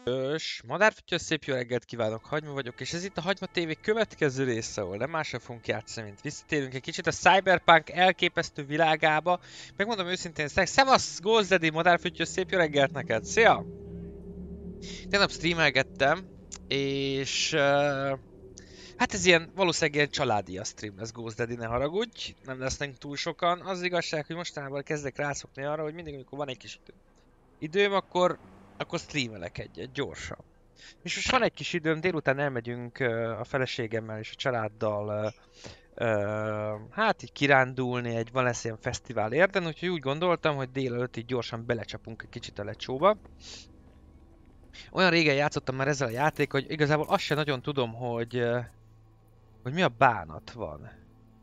Madárfütyös, szép jó reggelt kívánok, Hagyma vagyok, és ez itt a Hagyma TV következő része, ahol nem másra fogunk játszani, mint visszatérünk egy kicsit a Cyberpunk elképesztő világába. Megmondom őszintén, szevasz, Ghost Daddy, Madárfütyös, szép jó reggelt neked, szia! Tegnap streamelgettem, és hát ez ilyen, valószínűleg ilyen családi a stream lesz, Ghost Daddy, ne haragudj, nem lesznek túl sokan. Az igazság, hogy mostanában kezdek rászokni arra, hogy mindig, amikor van egy kis időm, akkor streamelek egyet, gyorsan. És most van egy kis időm, délután elmegyünk a feleségemmel és a családdal hát így kirándulni, van lesz ilyen fesztivál érden, úgyhogy úgy gondoltam, hogy délelőtt így gyorsan belecsapunk egy kicsit a lecsóba. Olyan régen játszottam már ezzel a játék, hogy igazából azt sem nagyon tudom, hogy mi a bánat van.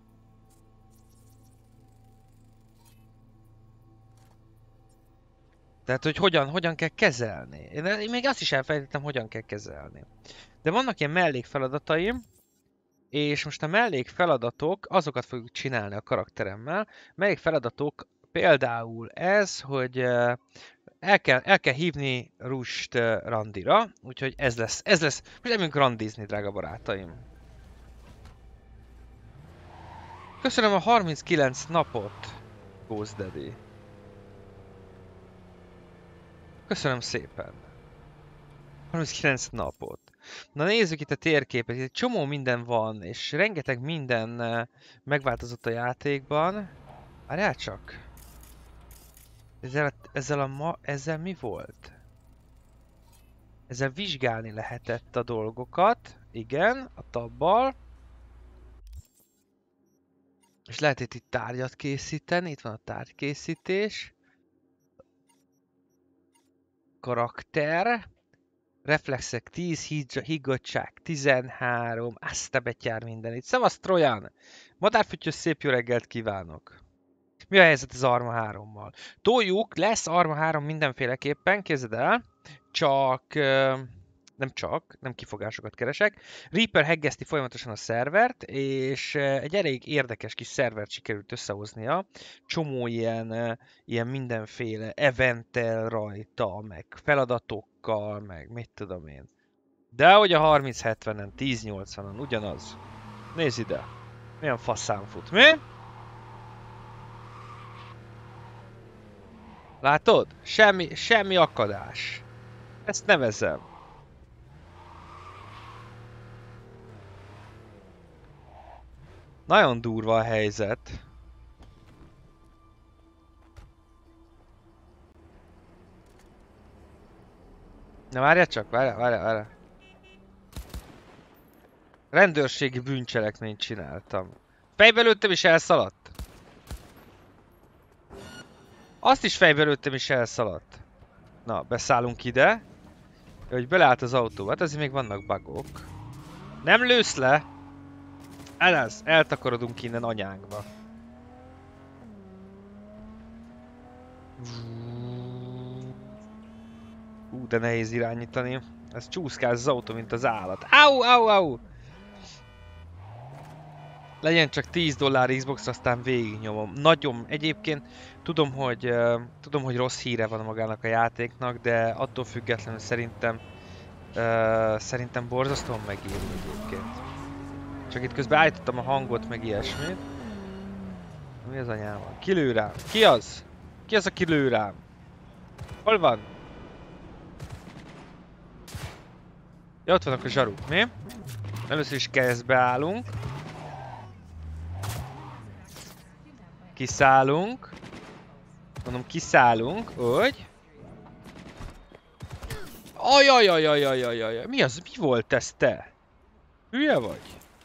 Tehát, hogy hogyan kell kezelni. Én még azt is elfelejtettem, hogyan kell kezelni. De vannak ilyen mellékfeladataim, és most a mellékfeladatok, azokat fogjuk csinálni a karakteremmel. Mellékfeladatok például ez, hogy el kell hívni Rust randira, úgyhogy ez lesz. Most elmegyünk randizni, drága barátaim. Köszönöm a 39 napot, Ghost Daddy. Köszönöm szépen. 39 napot. Na nézzük itt a térképet, itt egy csomó minden van, és rengeteg minden megváltozott a játékban. Várjál csak! Ezzel mi volt? Ezzel vizsgálni lehetett a dolgokat, igen, a tabbal. És lehet itt tárgyat készíteni, itt van a tárgykészítés. Karakter. Reflexek 10, higgadtság 13, azt a betyár mindenit. Szevasz Trojan! Madárfütyös, szép jó reggelt kívánok! Mi a helyzet az Arma 3-mal? Toljuk, lesz Arma 3 mindenféleképpen, képzeld el, nem kifogásokat keresek. Reaper heggeszti folyamatosan a szervert, és egy elég érdekes kis szervert sikerült összehoznia. Csomó ilyen mindenféle eventtel rajta, meg feladatokkal, meg mit tudom én. De hogy a 3070-en, 1080-on ugyanaz. Nézd ide! Milyen faszán fut, mi? Látod? Semmi akadás. Ezt nevezem. Nagyon durva a helyzet. Na várjál csak, várjál. Rendőrségi bűncselekményt csináltam. Fejbe lőttem és elszaladt. Azt is fejbe lőttem és elszaladt. Na, beszállunk ide. Hogy beleállt az autóba, hát azért még vannak bugok. Nem lősz le! Eltakarodunk innen anyánkba. De nehéz irányítani. Ez csúszkáz az autó, mint az állat. Au! Legyen csak $10 Xbox, aztán végignyomom. Nagyon, egyébként tudom, hogy rossz híre van magának a játéknak, de attól függetlenül szerintem borzasztóan megéri egyébként. Csak itt közben állítottam a hangot, meg ilyesmit. Mi az anyám van? Ki lő rám? Ki az? Ki az, aki lő rám? Hol van? Ja, ott vannak a zsaruk, mi? Először is keresztbe állunk. Kiszállunk. Mondom, kiszállunk, úgy. Ajajajajajajajajaj. Mi az? Mi volt ez, te? Hülye vagy?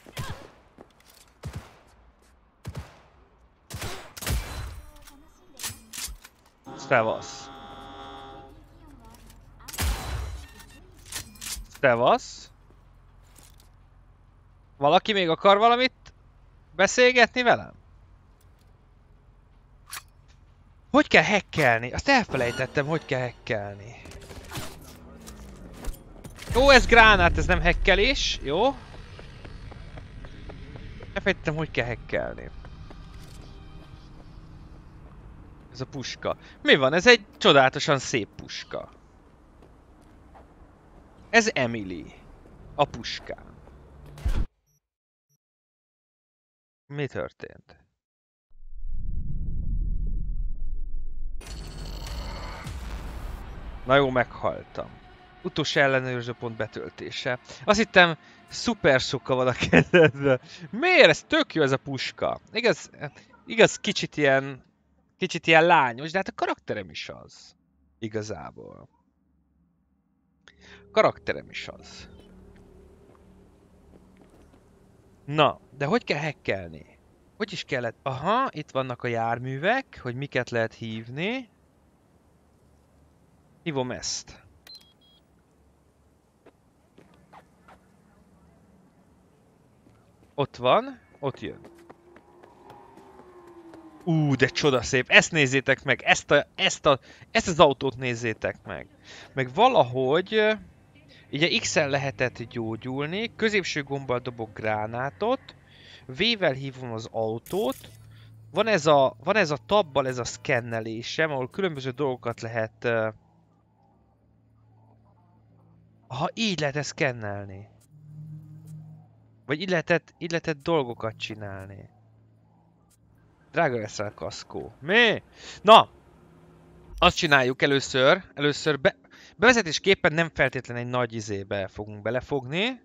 Szevasz. Valaki még akar valamit beszélgetni velem? Hogy kell hackelni? Azt elfelejtettem, hogy kell hackelni. Jó, ez gránát, ez nem hackelés, jó? Elfelejtettem, hogy kell hackelni. Ez a puska. Mi van? Ez egy csodálatosan szép puska. Ez Emily. A puskám. Mi történt? Na jó, meghaltam. Utolsó ellenőrző pont betöltése. Azt hittem, szuper sokkal van a kezedben. Miért? Ez tök jó ez a puska. Igaz kicsit ilyen lányos, de hát a karakterem is az. Igazából. Karakterem is az. Na, de hogy kell hackelni? Hogy is kellett? Aha, itt vannak a járművek, hogy miket lehet hívni. Hívom ezt. Ott van, ott jön. De csodaszép, ezt nézzétek meg, ezt az autót nézzétek meg. Meg valahogy, ugye X-el lehetett gyógyulni, középső gombbal dobok gránátot, V-vel hívom az autót, van ez a tabbal ez a szkennelésem, ahol különböző dolgokat lehet... Aha, így lehet szkennelni. Vagy így lehetett dolgokat csinálni. Drága lesz rá a kaszkó. Mi? Na! Azt csináljuk először bevezetésképpen nem feltétlenül egy nagy izébe fogunk belefogni.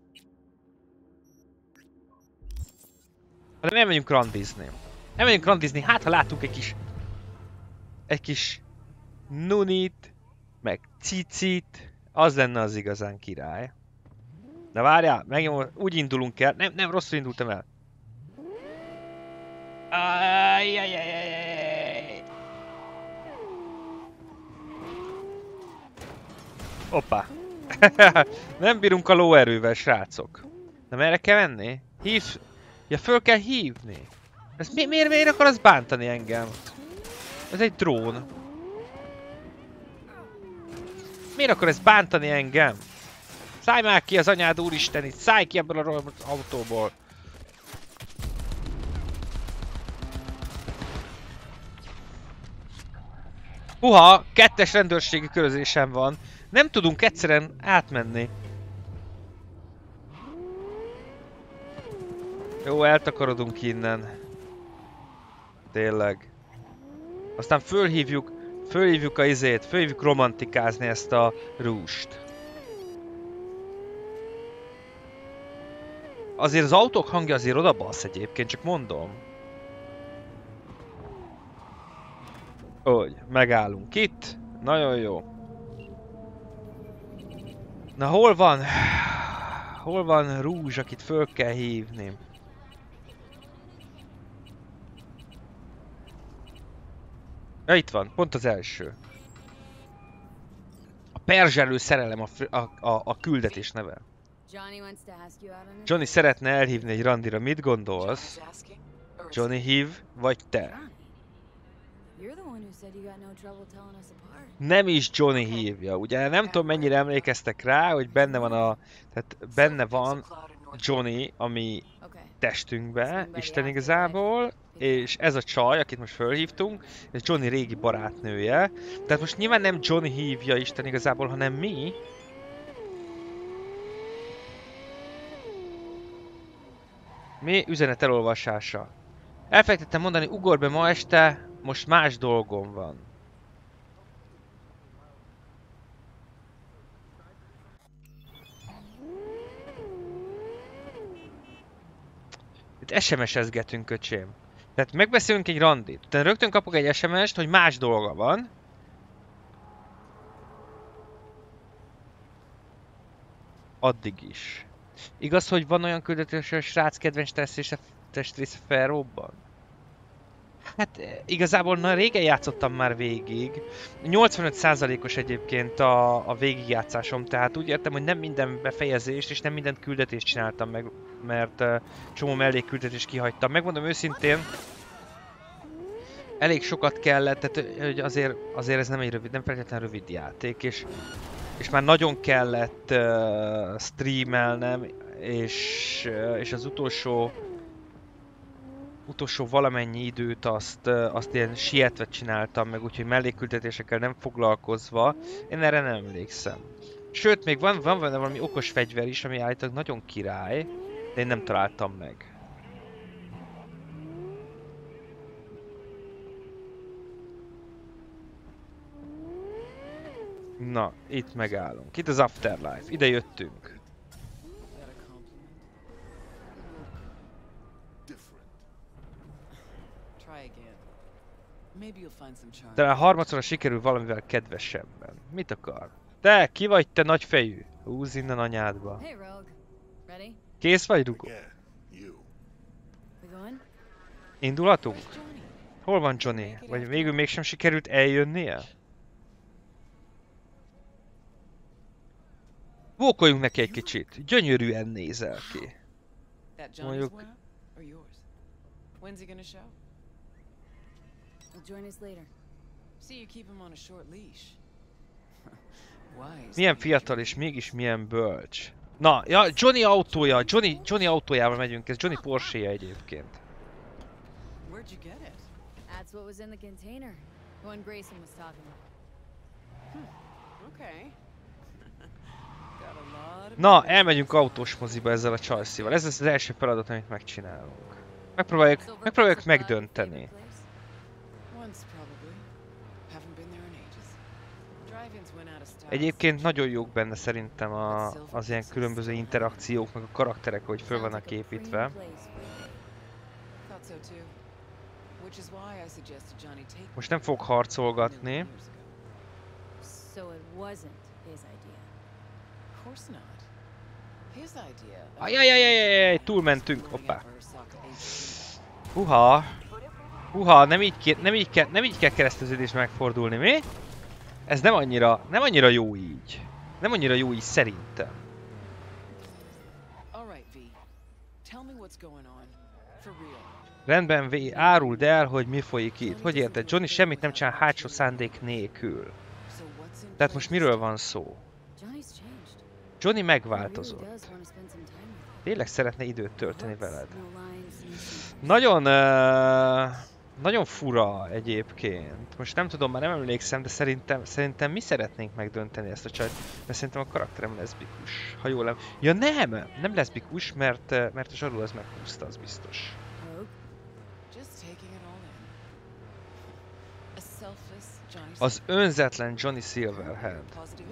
Hanem elmegyünk randizni. Elmegyünk randizni, hát ha látunk egy kis nunit, meg cicit, az lenne az igazán király. Na várjál, megnyomom, úgy indulunk el. Nem, rosszul indultam el. Ajjajajajajaj. Hoppá. Nem bírunk a lóerővel, srácok. Na merre kell menni? Ja, föl kell hívni. Ez miért akar az bántani engem? Ez egy drón. Miért akar ez bántani engem? Szállj már ki az anyád úristen itt! Szállj ki ebből az autóból! Uha! 2-es rendőrségi körözésem van. Nem tudunk egyszerűen átmenni. Jó, eltakarodunk innen. Tényleg. Aztán fölhívjuk a izét, fölhívjuk romantikázni ezt a rúst. Azért az autók hangja azért odabasz egyébként, csak mondom. Úgy, megállunk itt. Nagyon jó. Na hol van? Hol van Rúzs, akit föl kell hívni? Ja, itt van, pont az első. A perzselő szerelem a küldetés neve. Johnny szeretne elhívni egy randira, mit gondolsz? Johnny hív, vagy te? Nem is Johnny hívja, ugye nem tudom mennyire emlékeztek rá, hogy benne van Johnny, ami testünkbe, Isten igazából, és ez a csaj, akit most fölhívtunk, ez Johnny régi barátnője. Tehát most nyilván nem Johnny hívja Isten igazából, hanem mi. Mi üzenet elolvasása. Elfelejtettem mondani, ugorj be ma este, most más dolgom van. Itt SMS-ezgetünk, öcsém. Tehát megbeszélünk egy randit. Utána rögtön kapok egy SMS-t, hogy más dolga van. Addig is. Igaz, hogy van olyan küldetés, hogy a srác kedvenc testrésze felrobban? Hát igazából régen játszottam már végig. 85%-os egyébként a végigjátszásom, tehát úgy értem, hogy nem minden befejezést és nem minden küldetést csináltam meg, mert csomó mellékküldetést kihagytam. Megmondom őszintén, elég sokat kellett, tehát hogy azért ez nem egy rövid, nem feltétlenül rövid játék, és már nagyon kellett streamelnem, és az utolsó valamennyi időt azt ilyen sietve csináltam meg, úgyhogy mellékküldetésekkel nem foglalkozva. Én erre nem emlékszem. Sőt, még van benne valami okos fegyver is, ami állítólag nagyon király, de én nem találtam meg. Na, itt megállunk. Itt az Afterlife. Ide jöttünk. De a harmadszorra sikerül valamivel kedvesebben. Mit akar? Te, ki vagy te nagyfejű? Húzz innen anyádba. Kész vagy, Rugo? Indulhatunk? Hol van Johnny? Vagy végül mégsem sikerült eljönnie? Vókoljunk neki egy kicsit. Gyönyörűen nézel ki. Mondjuk... Milyen fiatal és mégis milyen bölcs. Na, ja, Johnny autója, Johnny autójával megyünk, ez Johnny Porsche-ja egyébként. Na, elmegyünk autós moziba ezzel a csajszival. Ez lesz az első feladat, amit megcsinálunk. Megpróbáljuk megdönteni. Egyébként nagyon jók benne szerintem az ilyen különböző interakciók, meg a karakterek, hogy föl vannak építve. Most nem fog harcolgatni. Ajajajajajaj, túlmentünk, hoppá. Huha, nem így kell kereszteződés megfordulni, mi? Ez nem annyira jó így. Nem annyira jó így szerintem. Rendben, V, áruld el, hogy mi folyik itt. Hogy érted? Johnny semmit nem csinál hátsó szándék nélkül. Tehát most miről van szó? Johnny megváltozott. Tényleg szeretne időt tölteni veled. Nagyon fura egyébként. Most nem tudom, már nem emlékszem, de szerintem mi szeretnénk megdönteni ezt a csajt. Mert szerintem a karakterem leszbikus. Ha jól nem... Ja nem leszbikus, mert a zsarú az meghúzta, az biztos. Az önzetlen Johnny Silverhand.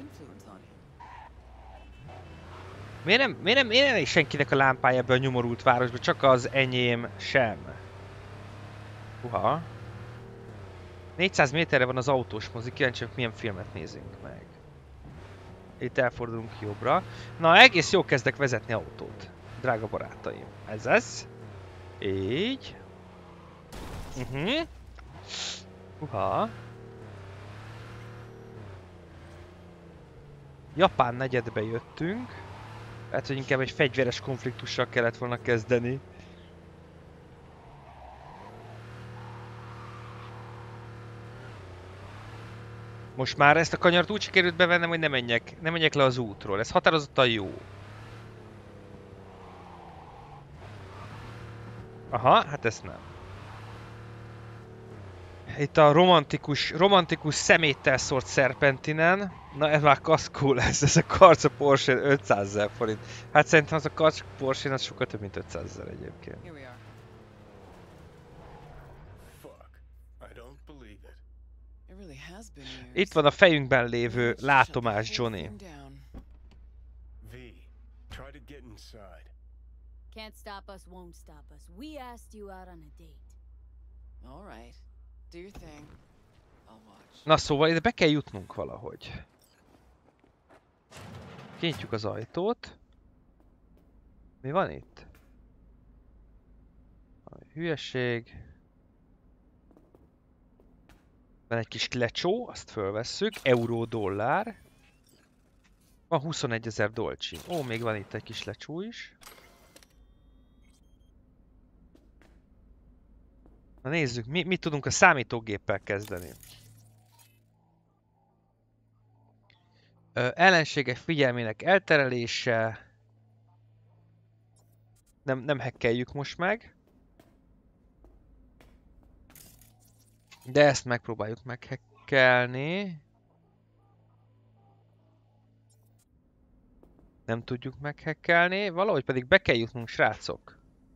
Miért nem senkinek a lámpája ebbe a nyomorult városba, csak az enyém sem? Uha. 400 méterre van az autós mozi, kíváncsiak milyen filmet nézünk meg. Itt elfordulunk jobbra. Na, egész jól kezdek vezetni autót, drága barátaim. Ez az. Így. Uha. Japán negyedbe jöttünk. Hát, hogy inkább egy fegyveres konfliktussal kellett volna kezdeni. Most már ezt a kanyart úgy sikerült bevennem, hogy nem menjek le az útról. Ez határozottan jó. Aha, hát ezt nem. Itt a romantikus szeméttel szórt szerpentinen. Na ez már kaszkó lesz, ez a Karca Porsche 500 000 forint. Hát szerintem az a Karca Porsche az sokkal több mint 500 000 egyébként. Itt van a fejünkben lévő látomás, Johnny. Can't stop us, won't stop us. We asked you out on a date. All right. Do your thing. I'll watch. Na szóval ide be kell jutnunk valahogy. Kinyitjuk az ajtót. Mi van itt? A hülyeség. Van egy kis lecsó, azt fölvesszük. Euró, dollár. Van 21 000 dolcsi. Ó, még van itt egy kis lecsó is. Na nézzük, mit tudunk a számítógéppel kezdeni. Ellenségek figyelmének elterelése. Nem hackeljük most meg. De ezt megpróbáljuk meghackelni. Nem tudjuk meghekkelni, valahogy pedig be kell jutnunk, srácok.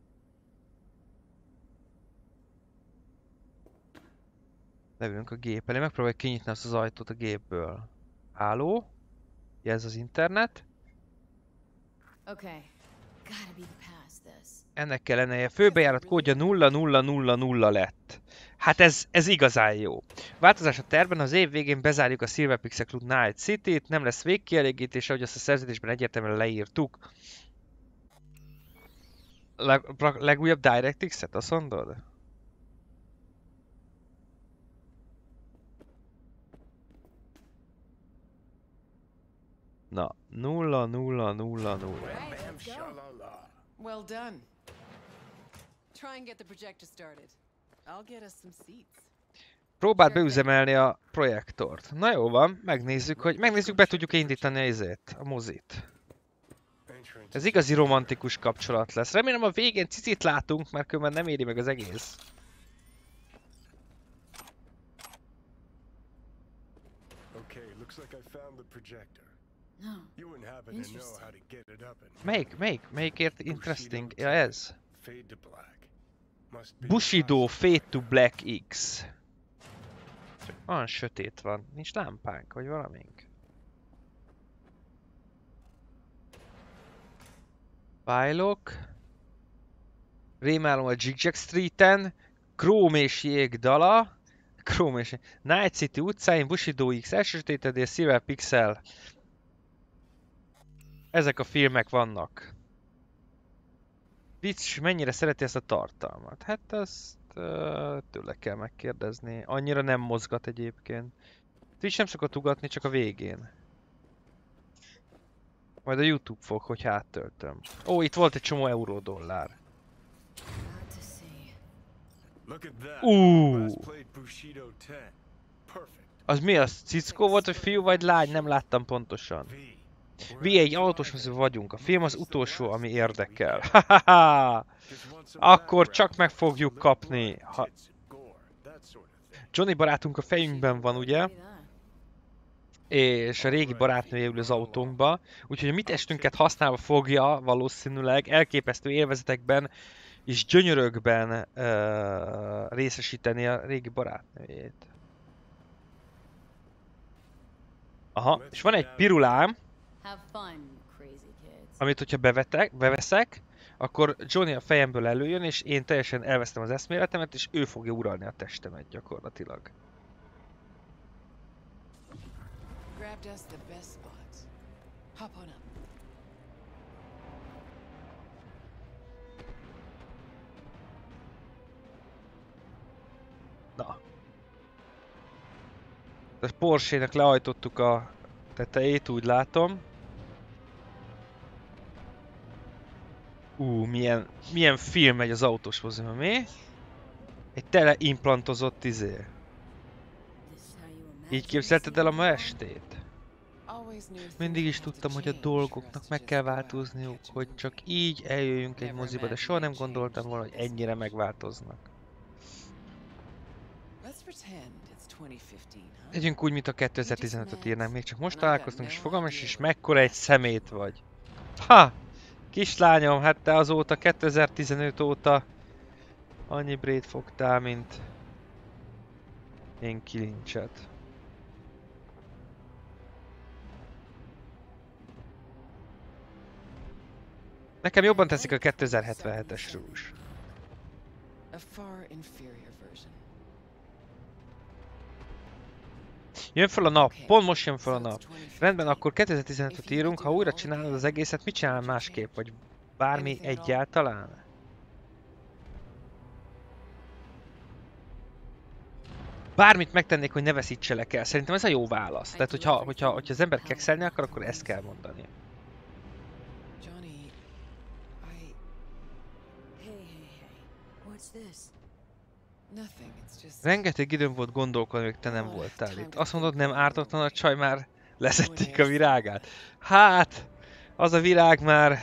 Leülünk a gép elé, megpróbáljuk kinyitni azt az ajtót a gépből. Háló? Ez az internet. Ennek kell lennie. Főbejárat kódja 0000 lett. Hát ez igazán jó. Változás a tervben, az év végén bezárjuk a Silver Pixel Club Night City-t, nem lesz végkielégítése, ahogy azt a szerződésben egyértelműen leírtuk. Legújabb DirectX-et, azt mondod? Na, 0000. Well done. Try and get the projector started. I'll get us some seats. Próbáld beüzemelni a projektort. Na jó van, megnézzük, be tudjuk indítani a izét, a mozit. Ez igazi romantikus kapcsolat lesz. Remélem a végén cicit látunk, mert különben nem éri meg az egész. Okay, looks like I found the projector. You wouldn't happen to know how to get it up and Melyikért interesting? Ja, ez. fade to black. Must be Bushido Fade to Black X. Olyan sötét van. Nincs lámpánk, vagy valamink. Fájlok. Rémálom a Zigzag Streeten. Chrome és jég dala. Chrome és Night City utcáin, Bushido X elsötétedés, Silver Pixel. Ezek a filmek vannak. Twitch mennyire szereti ezt a tartalmat? Hát azt tőle kell megkérdezni. Annyira nem mozgat egyébként. Twitch nem szokott ugatni, csak a végén. Majd a YouTube fog, hogy áttöltöm. Ó, itt volt egy csomó euró-dollár. Look at that. Last Played Bushido 10. Perfect. Az mi az? Cickó volt, vagy fiú, vagy lány? Nem láttam pontosan. Mi egy autós mező vagyunk. A film az utolsó, ami érdekel. Hahaha! Akkor csak meg fogjuk kapni. Johnny barátunk a fejünkben van, ugye? És a régi barátnője ül az autónkba. Úgyhogy a mi testünket használva fogja valószínűleg elképesztő élvezetekben és gyönyörökben részesíteni a régi barátnőjét. Aha, és van egy pirulám, amit hogyha beveszek, akkor Johnny a fejemből előjön, és én teljesen elvesztem az eszméletemet, és ő fogja uralni a testemet gyakorlatilag. Na. A Porsche-nek lehajtottuk a tetejét, úgy látom. Milyen film megy az autós moziban, mi? Egy teleimplantozott izé. Így képzelted el a ma estét? Mindig is tudtam, hogy a dolgoknak meg kell változniuk, hogy csak így eljöjjünk egy moziba, de soha nem gondoltam volna, hogy ennyire megváltoznak. Legyünk úgy, mint a 2015-öt írnánk, még csak most találkoztunk, és fogalmas is, mekkora egy szemét vagy. Ha! Kislányom, hát te azóta, 2015 óta annyi brét fogtál, mint én kilincset. Nekem jobban teszik a 2077-es Rouge. Jön fel a nap, pont most jön fel a nap. Rendben, akkor 2015-öt írunk, ha újra csinálod az egészet, mit csinál másképp? Vagy bármi egyáltalán? Bármit megtennék, hogy ne veszítselek el. Szerintem ez a jó válasz. Tehát, hogyha az ember kekszelni akar, akkor ezt kell mondani. Rengeteg időm volt gondolkodni, hogy te nem voltál itt. Azt mondod, nem ártatlan a csaj, már leszették a virágát. Hát, az a virág már...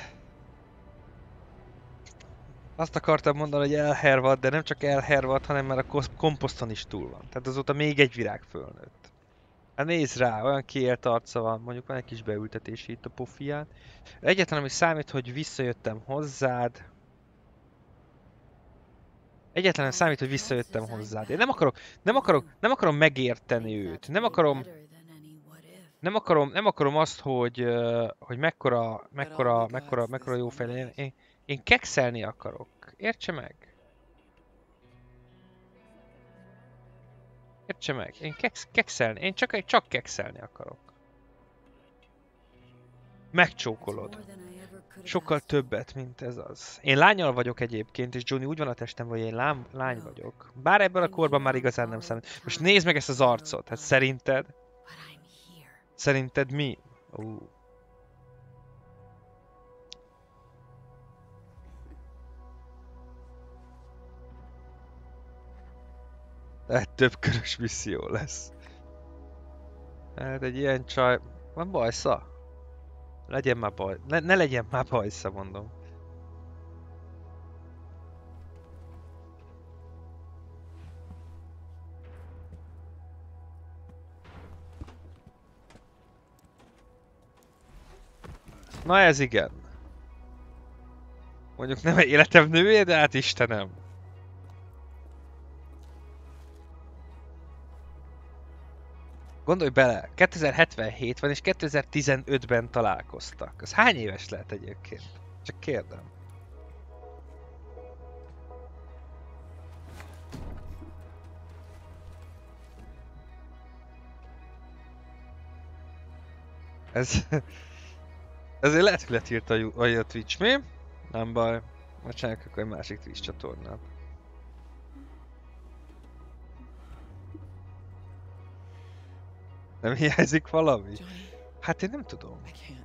Azt akartam mondani, hogy elhervad, de nem csak elhervad, hanem már a komposzton is túl van. Tehát azóta még egy virág fölnőtt. Hát nézd rá, olyan kiélt arca van, mondjuk van egy kis beültetés itt a pofián. Egyetlen, ami számít, hogy visszajöttem hozzád. Egyetlen számít, hogy visszajöttem hozzád. Én nem akarom megérteni őt. Nem akarom azt, hogy mekkora jó fej. Én kekszelni akarok. Értse meg? Értse meg? Én kekszelni. Én csak kekszelni akarok. Megcsókolod. Sokkal többet, mint ez az. Én lányal vagyok egyébként, és Johnny úgy van a testem, hogy én lány vagyok. Bár ebben a korban már igazán nem számít. Most nézd meg ezt az arcot. Hát szerinted? Szerinted mi? Hát több körös misszió lesz. Hát egy ilyen csaj... Van bajsza? Legyen már baj... Ne legyen már bajsza, mondom. Na ez igen. Mondjuk nem egy életem nője, de hát Istenem. Gondolj bele, 2077 van és 2015-ben találkoztak. Az hány éves lehet egyébként? Csak kérdem. Ezért lehet, hogy letírta a Twitch, mi? Nem baj. Most csináljuk akkor egy másik Twitch csatornát. Nem hiányzik valami? Hát én nem tudom.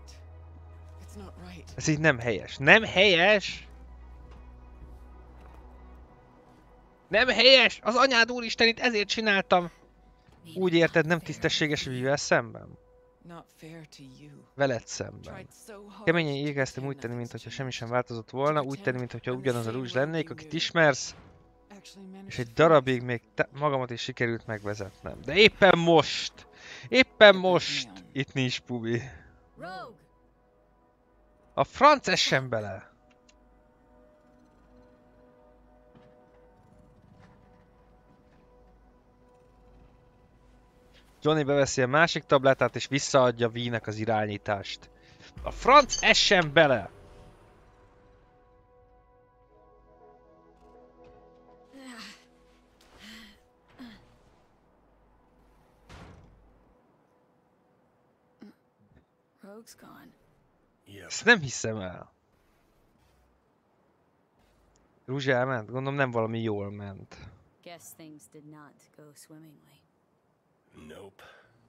Ez így nem helyes. Nem helyes! Nem helyes! Az anyád úristenit ezért csináltam! Úgy érted, nem tisztességes mivel szemben? Veled szemben. Keményen igyekeztem úgy tenni, mintha semmi sem változott volna, úgy tenni, mintha ugyanaz a Rouge lennék, akit ismersz, és egy darabig még magamat is sikerült megvezetnem. De éppen most! Éppen most! Itt nincs pubi. A franc essen bele! Johnny beveszi a másik tabletát és visszaadja V-nek az irányítást. A franc essen bele! Ezt nem hiszem el. Rouge elment? Gondolom nem valami jól ment. Nope.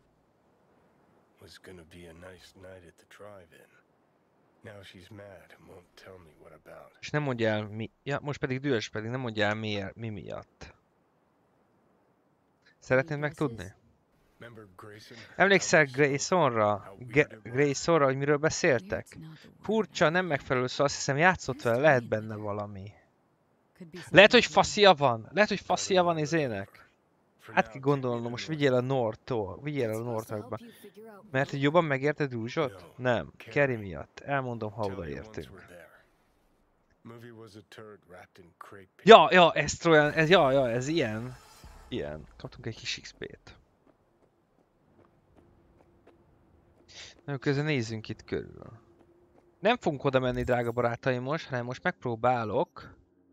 Was gonna be a nice night at the drive-in. Now she's mad and won't tell me what about. És nem mondja el mi... Ja, most pedig dühös, pedig nem mondja el mi miatt. Szeretnéd megtudni? Emlékszel Graysonra? Graysonra, hogy miről beszéltek? Furcsa, nem megfelelő szó, azt hiszem játszott vele, lehet benne valami. Lehet, hogy faszia van? Lehet, hogy faszia van izének? Hát ki gondolnom, most vigyél a North-tól, vigyél a North-ba. Mert hogy jobban megérted Rouge-ot? Nem, Kerry miatt. Elmondom, ha odaértünk. Ja, ez olyan, ez ilyen. Ilyen. Kaptunk egy kis XP-t. Na, közben nézzünk itt körül. Nem fogunk oda menni, drága barátaim most, hanem most megpróbálok.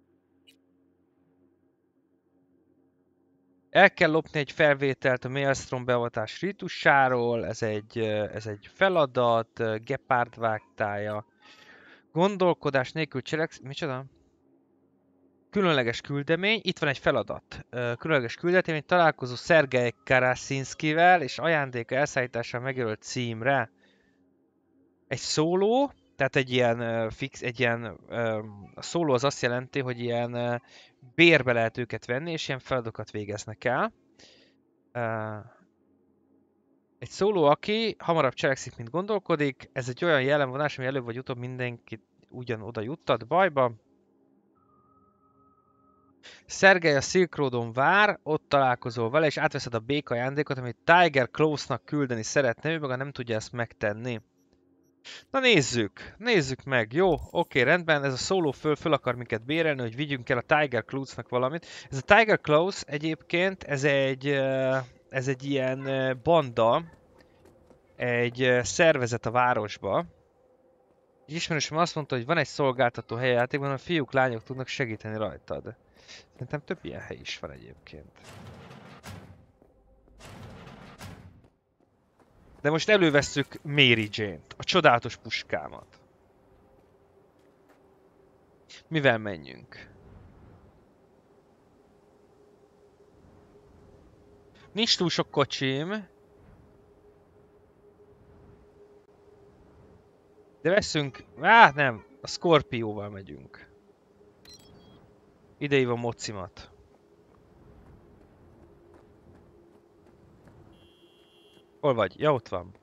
El kell lopni egy felvételt a Maelstrom beavatás rítusáról, ez egy feladat, Gepard vágtája. Gondolkodás nélkül micsoda? Különleges küldemény, itt van egy feladat. Különleges küldemény, találkozó Szergej Karaszínszkivel és ajándéka elszállítással megjelölt címre. Egy szóló, tehát egy ilyen fix, a szóló az azt jelenti, hogy ilyen bérbe lehet őket venni, és ilyen feladatokat végeznek el. Egy szóló, aki hamarabb cselekszik, mint gondolkodik. Ez egy olyan jellemvonás, ami előbb vagy utóbb mindenkit ugyan oda juttat bajba. Szergej a Silk Roadon vár, ott találkozol vele, és átveszed a béka ajándékot, amit Tiger Claws-nak küldeni szeretne, ő maga nem tudja ezt megtenni. Na nézzük meg, jó, oké, rendben, ez a szóló föl akar minket bérelni, hogy vigyünk el a Tiger Claws-nak valamit. Ez a Tiger Claws egyébként, ez egy ilyen banda, egy szervezet a városba. Egy ismerősöm azt mondta, hogy van egy szolgáltató hely a játékban, a fiúk, lányok tudnak segíteni rajtad. Szerintem több ilyen hely is van egyébként. De most elővesszük Mary Jane-t, a csodálatos puskámat. Mivel menjünk? Nincs túl sok kocsim. De veszünk... nem, a Scorpióval megyünk. Ide a mocimat. Hol vagy? Ja, ott van.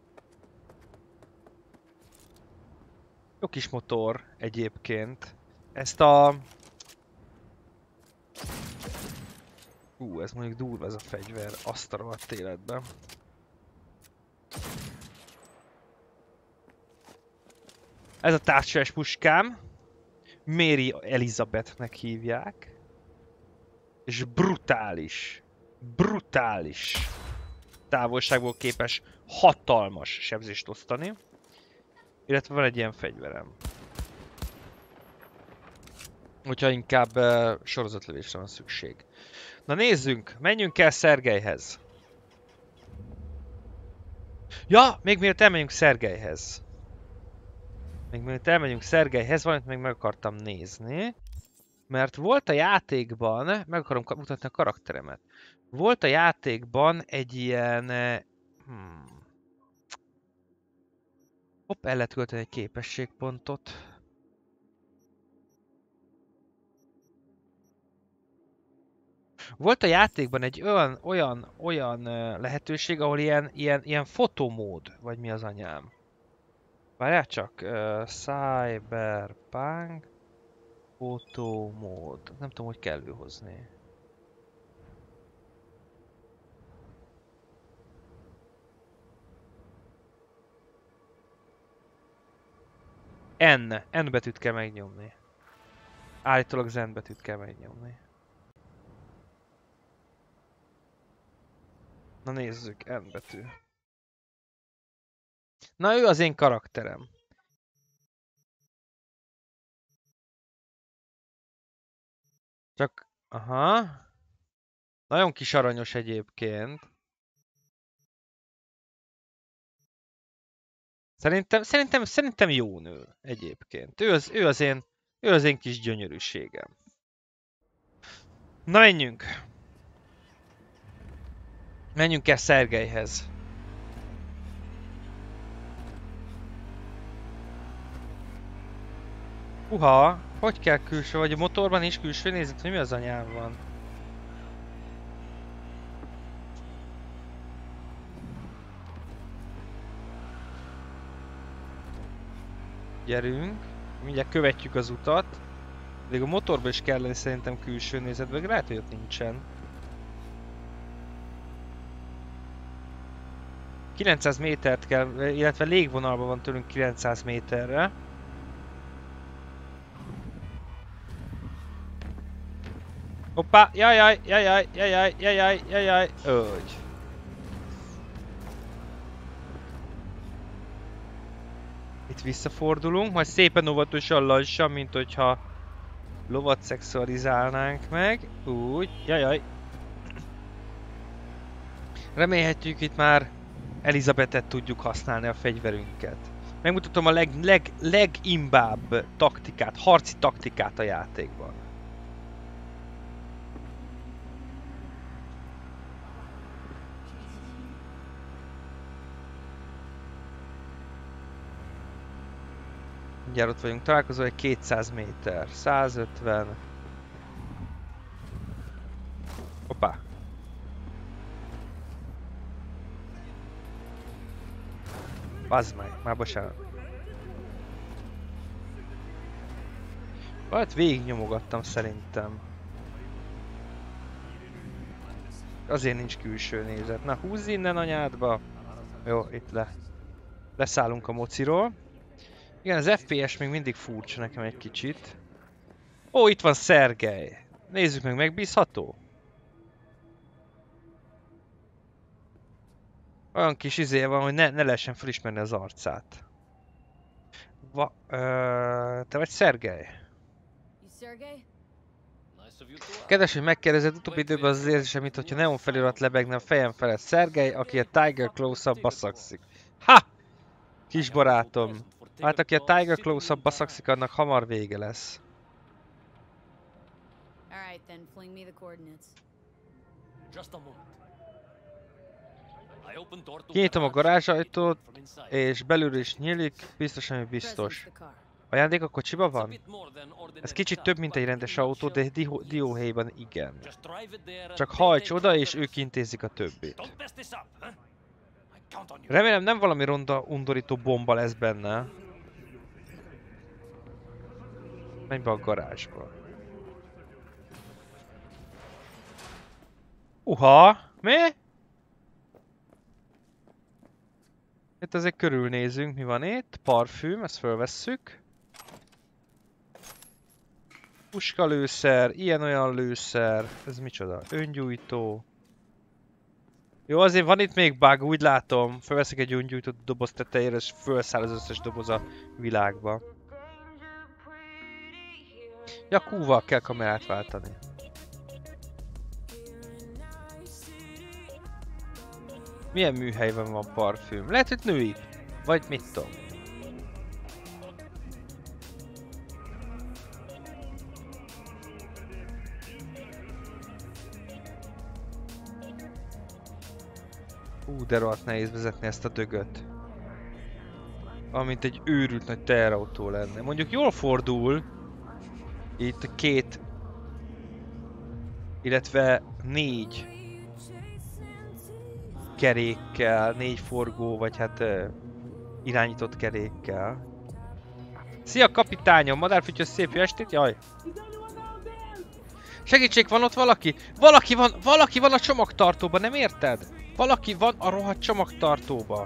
Jó kis motor egyébként. Ezt a... ez mondjuk durva ez a fegyver, azt a rohadt életben. Ez a távcsöves puskám. Mary Elizabethnek hívják. És brutális távolságból képes hatalmas sebzést osztani. Illetve van egy ilyen fegyverem. Hogyha inkább sorozatlövésre van szükség. Na nézzünk, menjünk el Szergejhez. Ja, még mielőtt elmenjünk Szergejhez. Valamit még meg akartam nézni. Mert volt a játékban, meg akarom mutatni a karakteremet. Volt a játékban egy ilyen... Hopp, el lehet költeni egy képességpontot. Volt a játékban egy olyan lehetőség, ahol ilyen fotomód, vagy mi az anyám. Várjál csak, Cyberpunk fotomód. Nem tudom, hogy kell előhozni. N betűt kell megnyomni. Állítólag Z betűt kell megnyomni. Na nézzük, N betű. Na ő az én karakterem. Csak, aha. Nagyon kis aranyos egyébként. Szerintem jó nő egyébként. Ő az én kis gyönyörűségem. Na menjünk. Menjünk el Szergejhez. Uha, hogy kell külső, vagy a motorban is külső? Nézzük, hogy mi az anyám van. Gyerünk, mindjárt követjük az utat. Még a motorban is kellene szerintem külső nézetben, lehet, hogy ott nincsen. 900 métert kell, illetve légvonalban van tőlünk 900 méterre. Hoppá, jajjaj, ögy. Itt visszafordulunk, majd szépen óvatosan lassan, mint hogyha lovat szexualizálnánk meg. Úgy, jajjaj. Remélhetjük itt már Elizabethet tudjuk használni a fegyverünket. Megmutatom a legimbább taktikát, harci taktikát a játékban. Mindjárt ott vagyunk, találkozó egy 200 méter, 150. Hoppá. Bazd meg, már bocsánat. Valamit végignyomogattam szerintem. Azért nincs külső nézet. Na, húzz innen anyádba! Jó, itt leszállunk a mociról. Igen, az FPS még mindig furcsa nekem egy kicsit. Ó, itt van Szergej! Nézzük meg, megbízható? Olyan kis izéje van, hogy ne lehessen felismerni az arcát. Te vagy Szergej? Kedves, hogy megkérdezed, utóbbi időben az érzésem, mint hogyha neon felirat lebegne a fejem felett. Szergej, aki a Tiger Close-up baszakszik. Ha! Kis barátom. Hát aki a Tiger Close-up baszakszik, annak hamar vége lesz. Kinyitom a garázsajtót, és belül is nyílik, biztosan, hogy biztos. Ajándék a kocsiba van? Ez kicsit több, mint egy rendes autó, de dióhéjban igen. Csak hajts oda, és ők intézik a többit. Remélem nem valami ronda, undorító bomba lesz benne. Menj be a garázsba. Mi? Itt azért körülnézünk, mi van itt. Parfüm, ezt fölvesszük. Puskalőszer, ilyen-olyan lőszer. Ez micsoda? Öngyújtó. Jó, azért van itt még bug, úgy látom. Fölveszik egy öngyújtó doboz tetejére, és fölszáll az összes doboz a világba. Ja, Q-val kell kamerát váltani. Milyen műhelyben van parfüm? Lehet, hogy női. Vagy mit tudom. De rohadt nehéz vezetni ezt a dögöt. Amint egy őrült nagy teherautó lenne. Mondjuk jól fordul. Itt 2, illetve 4 kerékkel, 4 forgó, vagy hát irányított kerékkel. Szia kapitányom, madárfütyös, szép jó estét, jaj! Segítség, van ott valaki? Valaki van a csomagtartóban, nem érted? Valaki van a rohadt csomagtartóba.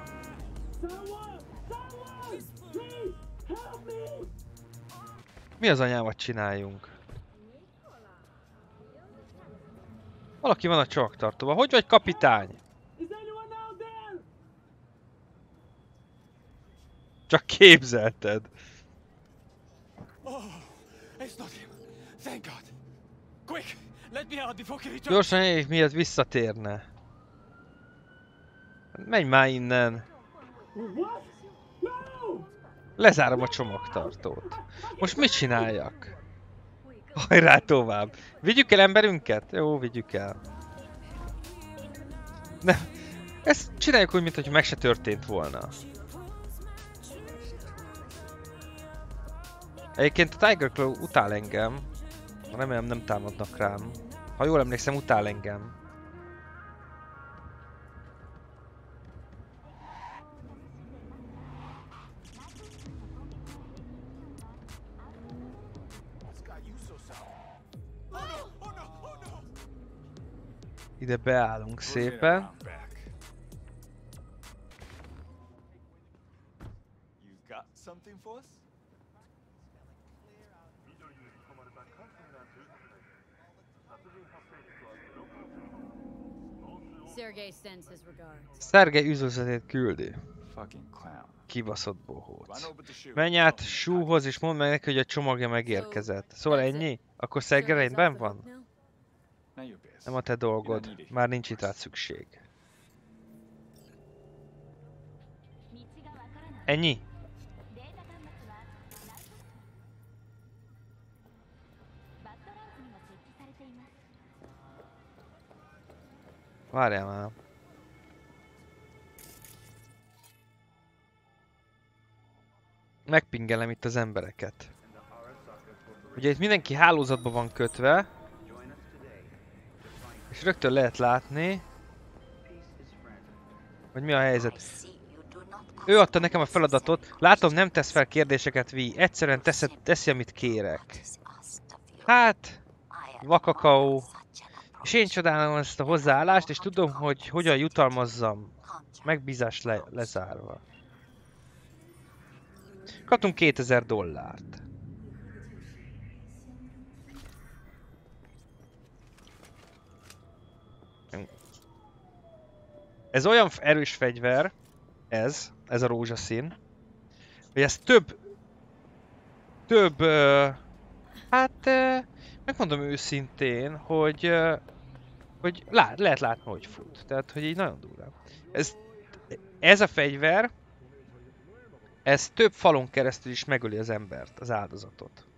Mi az anyámat csináljunk? Valaki van a csomagtartóban. Hogy vagy, kapitány? Csak képzelted. Gyorsan éljük, miért visszatérne. Menj már innen. Lezárom a csomagtartót. Most mit csináljak? Hajrá tovább. Vigyük el emberünket? Jó, vigyük el. Ne. Ezt csináljuk úgy, mintha meg se történt volna. Egyébként a Tiger Claw utál engem. Remélem nem támadnak rám. Ha jól emlékszem, utál engem. Ide beállunk szépen. Szergej üdvözletét küldi. Kibaszott bohóc. Menj át Shúhoz és mondd meg neki, hogy a csomagja megérkezett. Szóval ennyi? Akkor Szergej rendben van? Nem a te dolgod. Már nincs itt rád szükség. Ennyi? Várjál már. Megpingelem itt az embereket. Ugye itt mindenki hálózatba van kötve. És rögtön lehet látni, hogy mi a helyzet. Ő adta nekem a feladatot. Látom, nem tesz fel kérdéseket, Vi. Egyszerűen teszi, amit kérek. Hát, vakakaó. És én csodálom ezt a hozzáállást, és tudom, hogy hogyan jutalmazzam. Megbízás lezárva. Kaptunk $2000. Ez olyan erős fegyver, ez a rózsaszín, hogy ez megmondom őszintén, hogy lehet látni, hogy fut. Tehát, hogy így nagyon durva. Ez a fegyver, ez több falon keresztül is megöli az embert, az áldozatot.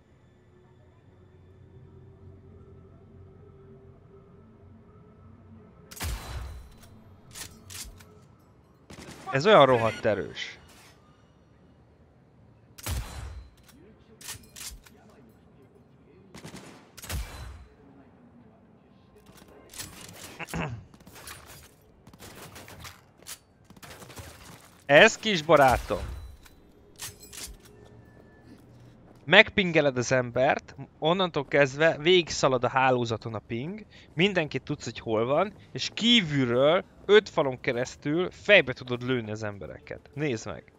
Ez olyan rohadt erős. Ez, kis barátom. Megpingeled az embert, onnantól kezdve végig szalad a hálózaton a ping, mindenki tudsz, hogy hol van, és kívülről 5 falon keresztül fejbe tudod lőni az embereket. Nézd meg!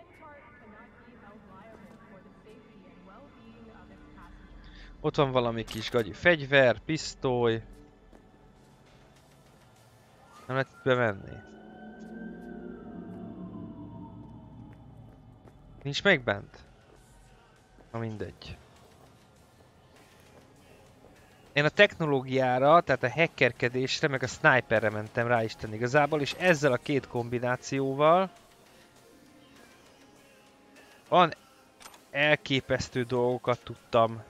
Ott van valami kis gagyi fegyver, pisztoly. Nem lehet itt bemenni. Nincs meg bent? Na mindegy. Én a technológiára, tehát a hackerkedésre, meg a sniperre mentem rá Isten igazából, és ezzel a két kombinációval olyan elképesztő dolgokat tudtam.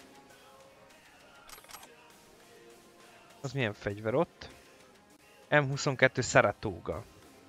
Az milyen fegyver ott? M22 Saratoga.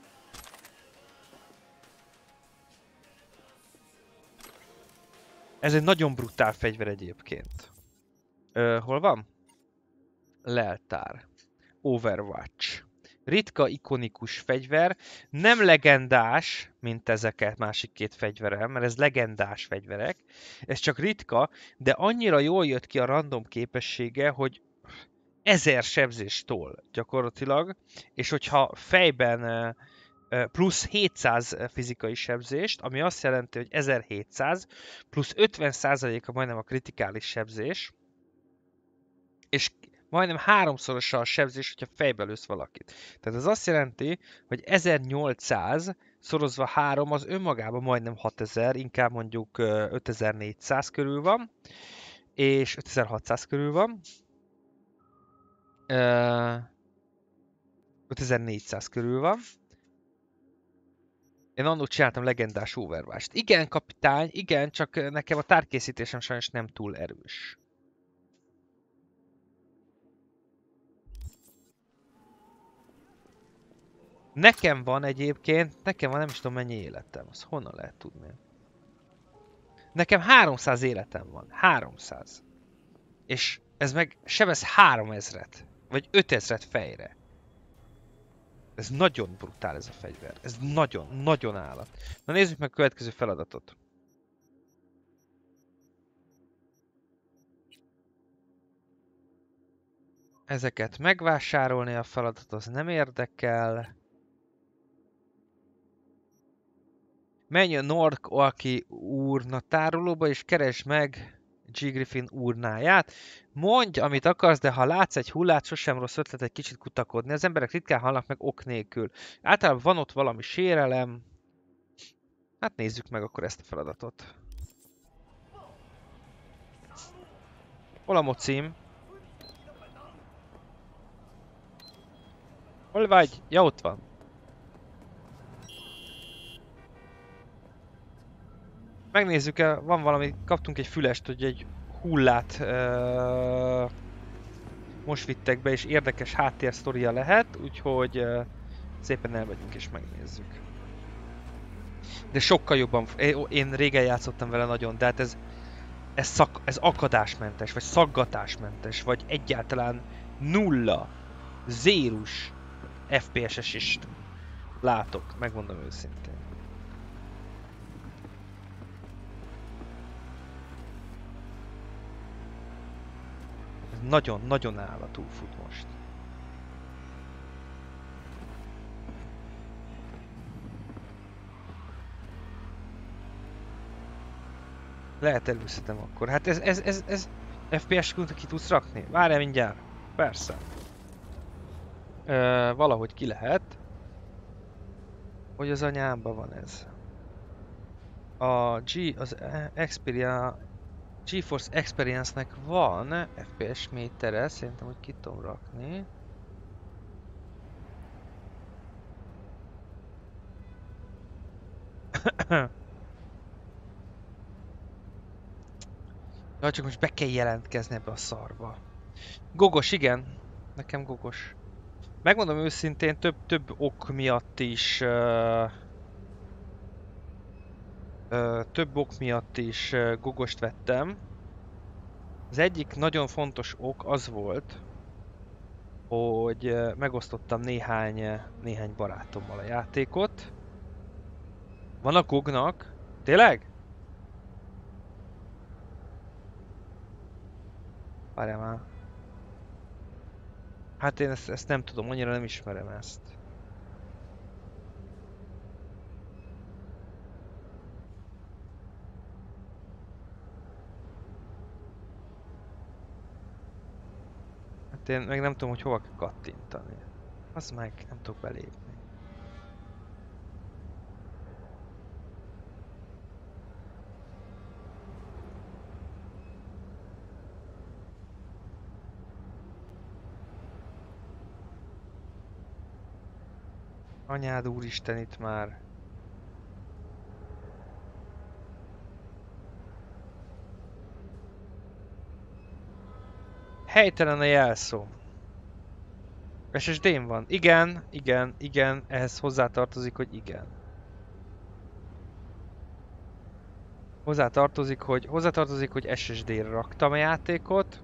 Ez egy nagyon brutál fegyver egyébként. Hol van? Leltár. Overwatch. Ritka, ikonikus fegyver. Nem legendás, mint ezeket másik két fegyverem, mert ez legendás fegyverek. Ez csak ritka, de annyira jól jött ki a random képessége, hogy 1000 sebzést tol gyakorlatilag, és hogyha fejben plusz 700 fizikai sebzést, ami azt jelenti, hogy 1700, plusz 50%-a majdnem a kritikális sebzés, és majdnem 3-szorosa a sebzés, hogyha fejbe lősz valakit. Tehát ez azt jelenti, hogy 1800 szorozva 3 az önmagában majdnem 6000, inkább mondjuk 5400 körül van, és 5600 körül van. 5400 körül van. Én annól csináltam legendás Overwatch-t. Igen, kapitány, igen, csak nekem a tárgykészítésem sajnos nem túl erős. Nekem van egyébként, nem is tudom mennyi életem, azt honnan lehet tudni. Nekem 300 életem van, 300. És ez meg sebez 3000-et, vagy 5000-et fejre. Ez nagyon brutál ez a fegyver. Ez nagyon, nagyon állat. Na nézzük meg a következő feladatot. Ezeket megvásárolni a feladat, az nem érdekel. Menj a Nork-Oaki úrna tárolóba és keresd meg G. Griffin urnáját. Mondj, amit akarsz, de ha látsz egy hullát, sosem rossz ötlet egy kicsit kutakodni. Az emberek ritkán halnak meg ok nélkül. Általában van ott valami sérelem. Hát nézzük meg akkor ezt a feladatot. Hol a mocim? Hol vagy? Ja, ott van. Megnézzük, van valami, kaptunk egy fülest, hogy egy hullát most vittek be, és érdekes háttérsztoria lehet, úgyhogy szépen elmegyünk és megnézzük. De sokkal jobban, én régen játszottam vele nagyon, de hát ez akadásmentes, vagy szaggatásmentes, vagy egyáltalán nulla, zérus FPS-es is látok, megmondom őszintén. Nagyon-nagyon állatul fut most. Lehet előszedem akkor. Hát ez FPS-t ki tudsz rakni? Várjál mindjárt. Persze. Valahogy ki lehet. Hogy az anyámban van ez. Az GeForce Experience-nek van FPS métere, szerintem hogy ki tudom rakni. Ja, csak most be kell jelentkezni ebbe a szarba. Gogos, igen. Nekem gogos. Megmondom őszintén, több ok miatt is... gogost vettem. Az egyik nagyon fontos ok az volt, hogy megosztottam néhány barátommal a játékot. Van a GOG-nak? Tényleg? Várjál már. Hát én ezt nem tudom, annyira nem ismerem ezt. Hát én meg nem tudom, hogy hova kell kattintani. Az meg nem tudok belépni. Anyád úristen itt már. Helytelen a jelszó. SSD-n van. Igen. Ehhez hozzátartozik, hogy igen. Hozzátartozik, hogy SSD-re raktam a játékot.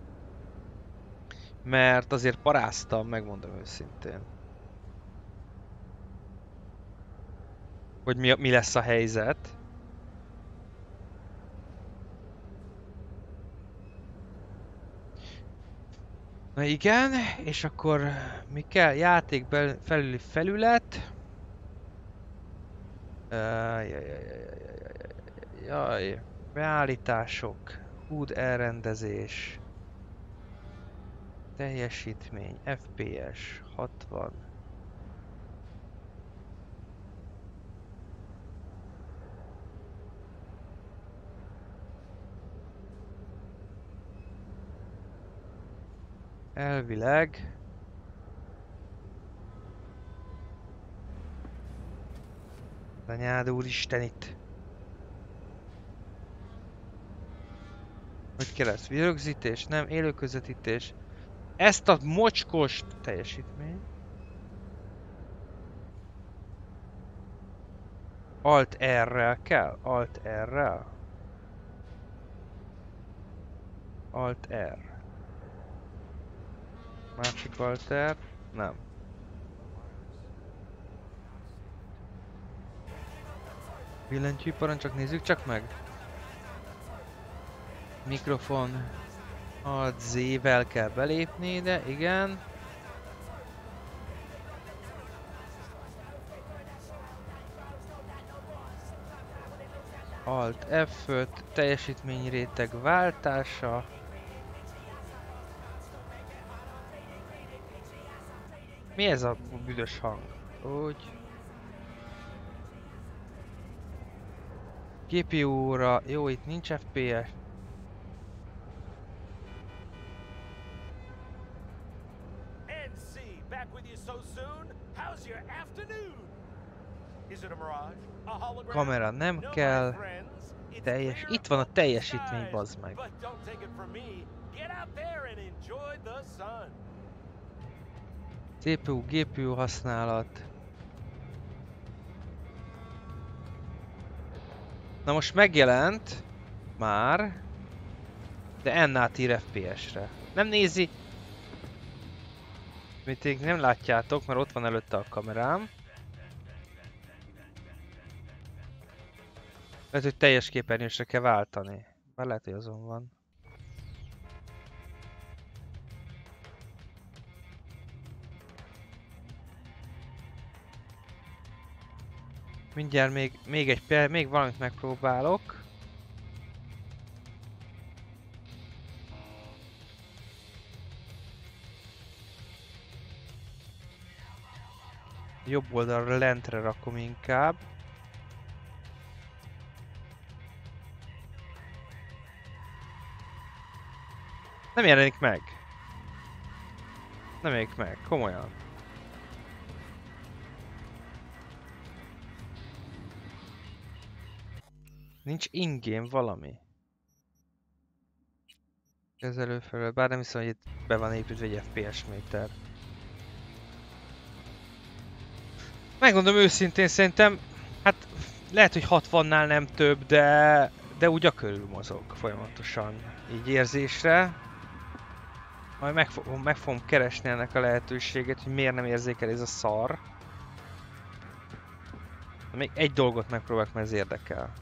Mert azért paráztam, megmondom őszintén. Hogy mi lesz a helyzet. Na igen, és akkor mi kell? Játék felüli felület. Jaj, beállítások, HUD elrendezés, teljesítmény, FPS, 60. Elvileg anyád úristen itt. Hogy kell ez? Rögzítés? Nem, élő közvetítés. Ezt a mocskos teljesítmény. Alt R-rel kell? Alt R-rel? Alt R. Másik Alt R? Nem. Billentyű parancsok, nézzük csak meg. Mikrofon. Alt Z-vel kell belépni, de igen. Alt F5, teljesítményréteg váltása. Mi ez a büdös hang? Úgy. GPU-ra, jó, itt nincs FPS. Kamera nem kell. Itt van a teljesítmény, bazd meg. CPU, GPU használat. Na most megjelent már, de N-át ír FPS-re. Nem nézi. Mint nem látjátok, mert ott van előtte a kamerám. Lehet, hogy teljes képernyősre kell váltani. Bár lehet, hogy azon van. Mindjárt még valamit megpróbálok. Jobb oldalra lentre rakom inkább. Nem jelenik meg. Nem jelenik meg, komolyan. Nincs in-game valami. Kezelő felől, bár nem hiszem, hogy itt be van építve egy FPS méter. Megmondom őszintén, szerintem, hát lehet, hogy 60-nál nem több, de úgy a körül mozog folyamatosan, így érzésre. Majd meg fogom keresni ennek a lehetőséget, hogy miért nem érzékel ez a szar. De még egy dolgot megpróbálok, mert ez érdekel.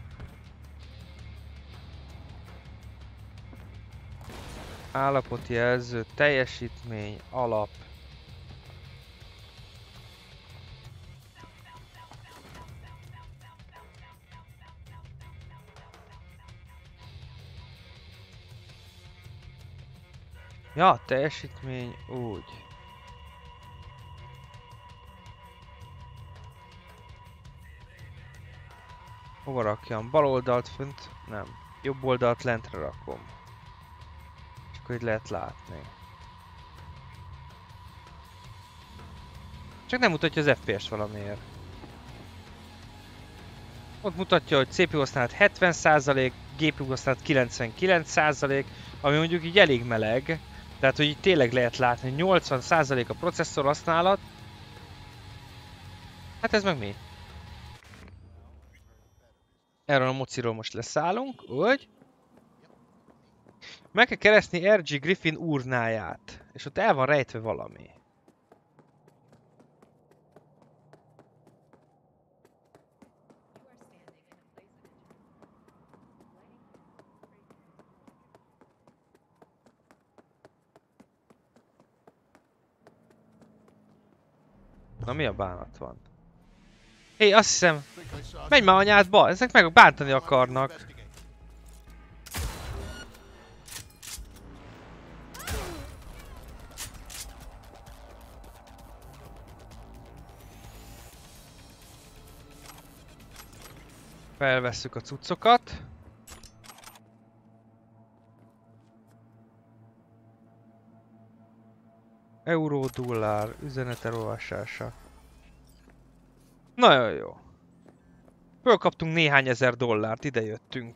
Állapoti jelző, teljesítmény, alap. Ja, teljesítmény, úgy. Hova rakjam? Bal oldalt fönt? Nem. Jobb oldalt lentre rakom. És akkor itt lehet látni. Csak nem mutatja az FPS valamiért. Ott mutatja, hogy CPU használat 70%, GPU használat 99%, ami mondjuk így elég meleg. Tehát, hogy így tényleg lehet látni, hogy 80% a processzor használat. Hát ez meg mi? Erről a mociról most leszállunk, úgy. Meg kell keresni R.G. Griffin urnáját. És ott el van rejtve valami. Na mi a bánat van? Hé, azt hiszem... Menj már anyádba! Ezek meg bántani akarnak. Felvesszük a cuccokat. Euró, dollár, üzenet elolvasása. Nagyon jó. Fölkaptunk néhány ezer dollárt, ide jöttünk.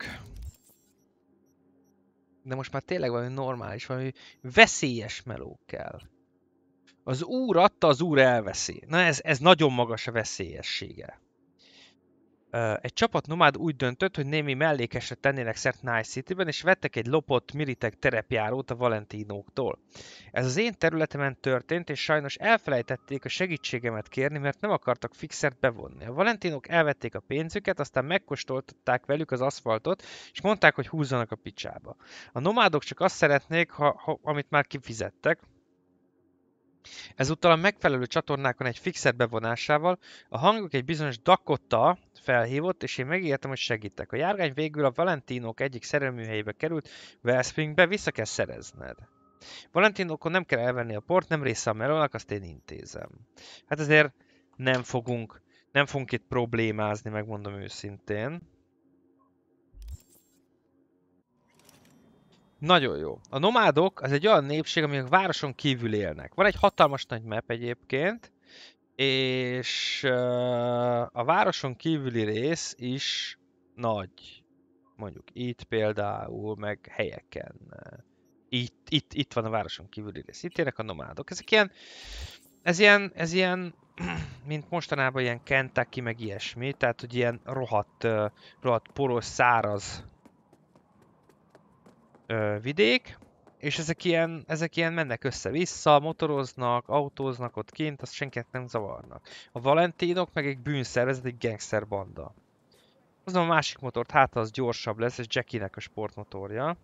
De most már tényleg valami normális, valami veszélyes meló kell. Az úr adta, az úr elveszi. Na ez nagyon magas a veszélyessége. Egy csapat nomád úgy döntött, hogy némi mellékesre tennének szert Night City-ben, és vettek egy lopott Miritek terepjárót a Valentinóktól. Ez az én területemen történt, és sajnos elfelejtették a segítségemet kérni, mert nem akartak fixert bevonni. A Valentinók elvették a pénzüket, aztán megkóstoltatták velük az aszfaltot, és mondták, hogy húzzanak a picsába. A nomádok csak azt szeretnék, amit már kifizettek. Ezúttal a megfelelő csatornákon egy fixer bevonásával a hangok egy bizonyos Dakota felhívott, és én megígértem, hogy segítek. A járgány végül a Valentinók egyik szerelműhelyébe került, Wellspringbe, vissza kell szerezned. Valentinókon nem kell elvenni a port, nem része a melónak, azt én intézem. Hát azért nem fogunk itt problémázni, megmondom őszintén. Nagyon jó. A nomádok az egy olyan népség, amik a városon kívül élnek. Van egy hatalmas nagy map egyébként, és a városon kívüli rész is nagy. Mondjuk itt például, meg helyeken. Itt van a városon kívüli rész. Itt élnek a nomádok. Ez ilyen mint mostanában ilyen Kentucky, meg ilyesmi. Tehát, hogy ilyen rohadt poros, száraz vidék, és ezek ilyen mennek össze-vissza, motoroznak, autóznak ott kint, azt senkinek nem zavarnak. A Valentinok meg egy bűnszervezet, egy gangster banda. Hozom a másik motort, hát az gyorsabb lesz, ez Jackie-nek a sportmotorja.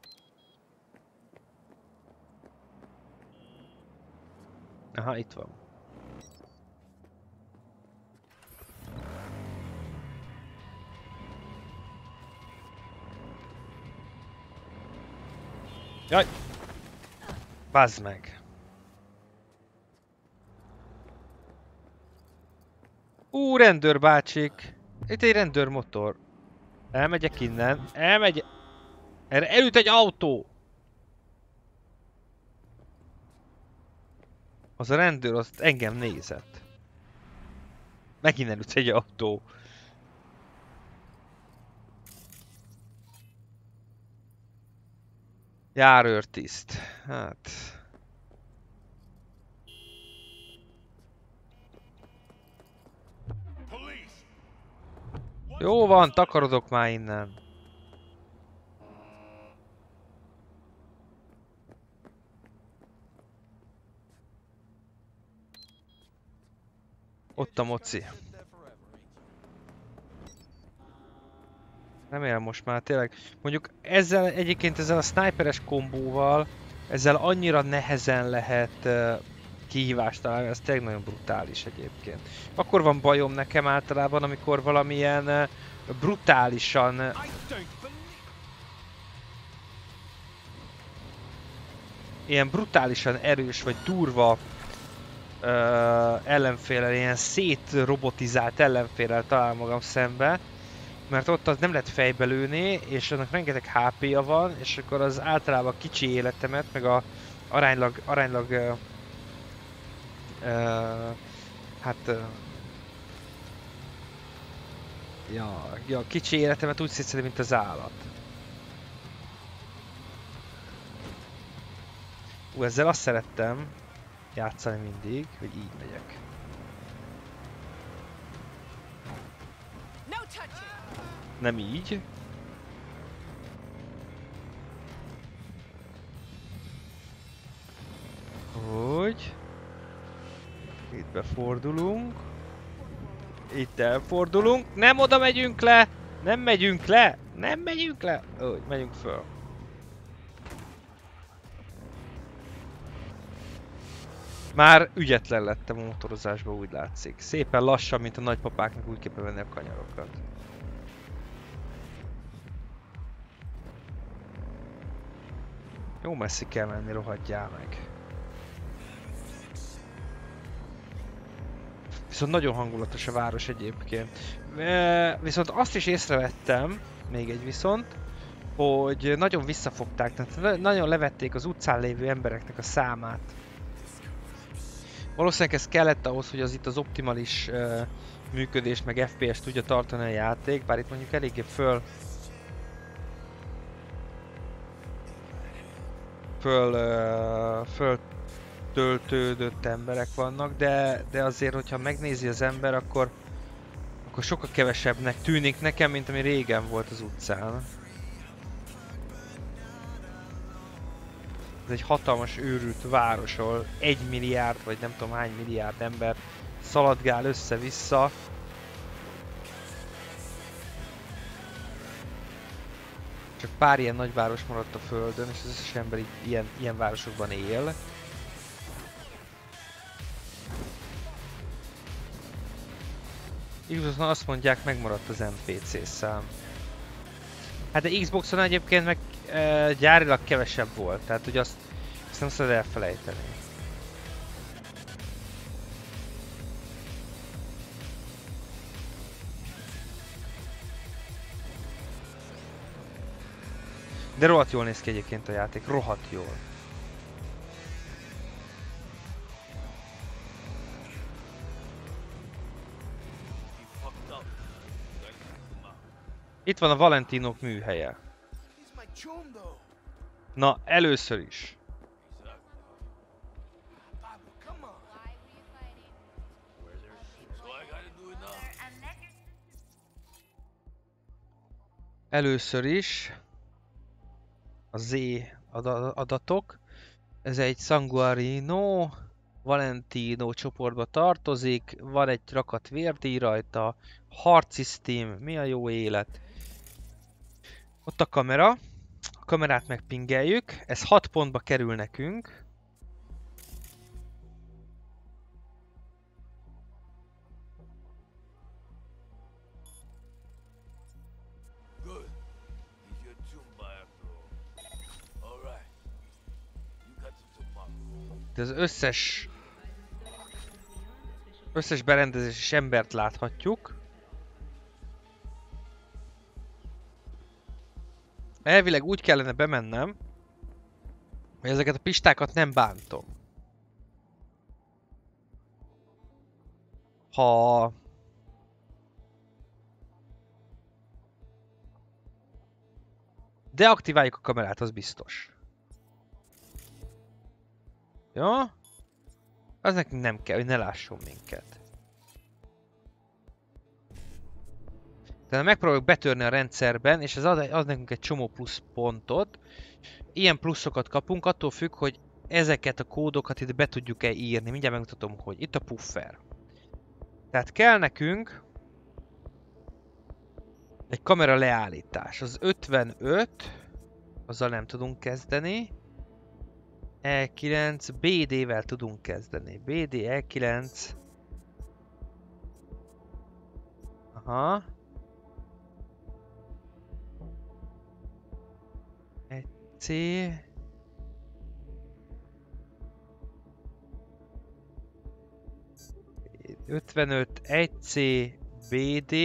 Aha, itt van. Jaj! Bazd meg! Rendőr bácsik. Itt egy rendőrmotor. Elmegyek innen. Elmegy. Erre elüt egy autó. Az a rendőr azt engem nézett. Megint elüt egy autó. Járőrtiszt. Hát... Jó van, takarodok már innen. Ott a moci. Remélem most már tényleg. Mondjuk ezzel egyébként ezzel a sniperes kombóval ezzel annyira nehezen lehet kihívást találni, ez tényleg nagyon brutális egyébként. Akkor van bajom nekem általában, amikor valamilyen brutálisan... Ilyen brutálisan erős vagy durva ellenféllel, ilyen szétrobotizált ellenféllel talál magam szembe. Mert ott az nem lehet fejbe lőni, és annak rengeteg HP-ja van, és akkor az általában kicsi életemet, meg a aránylag ja, kicsi életemet úgy szétszedi, mint az állat. Ezzel azt szerettem játszani mindig, hogy így megyek. Nem így. Hogy? Itt befordulunk. Itt elfordulunk. Nem oda megyünk le! Nem megyünk le! Nem megyünk le! Úgy, megyünk föl. Már ügyetlen lettem a motorozásban, úgy látszik. Szépen lassan, mint a nagypapáknak úgy kell bevenni a kanyarokat. Jó messzi kell menni, rohadjál meg. Viszont nagyon hangulatos a város egyébként. Viszont azt is észrevettem, még egy viszont, hogy nagyon visszafogták, tehát nagyon levették az utcán lévő embereknek a számát. Valószínűleg ez kellett ahhoz, hogy az itt az optimális működés meg FPS-t tudja tartani a játék, bár itt mondjuk eléggé föltöltődött emberek vannak, de azért, hogyha megnézi az ember, akkor sokkal kevesebbnek tűnik nekem, mint ami régen volt az utcán. Ez egy hatalmas őrült város, ahol 1 milliárd, vagy nem tudom hány milliárd ember szaladgál össze-vissza. Csak pár ilyen nagyváros maradt a földön, és az összes ember ilyen városokban él. Xboxon azt mondják, megmaradt az NPC szám. Hát de Xboxon egyébként meg gyárilag kevesebb volt, tehát hogy azt nem szabad elfelejteni. De rohadt jól néz ki egyébként a játék, rohadt jól. Itt van a Valentinok műhelye. Na, először is. Először is a Z adatok. Ez egy Sanguarino Valentino csoportba tartozik. Van egy rakat vérdíj rajta. Harci Steam, mi a jó élet. Ott a kamera. A kamerát megpingeljük. Ez 6 pontba kerül nekünk. De az összes Összes berendezés és embert láthatjuk. Elvileg úgy kellene bemennem, hogy ezeket a pistákat nem bántom. Ha... deaktiváljuk a kamerát, az biztos. Jó? Az nekünk nem kell, hogy ne lásson minket. Tehát megpróbáljuk betörni a rendszerben, és ez ad nekünk egy csomó plusz pontot. Ilyen pluszokat kapunk, attól függ, hogy ezeket a kódokat itt be tudjuk-e írni. Mindjárt megmutatom, hogy itt a puffer. Tehát kell nekünk egy kamera leállítás. Az 55, azzal nem tudunk kezdeni. E9, BD-vel tudunk kezdeni. BD, E9. Aha. C. ...55, 1C, BD...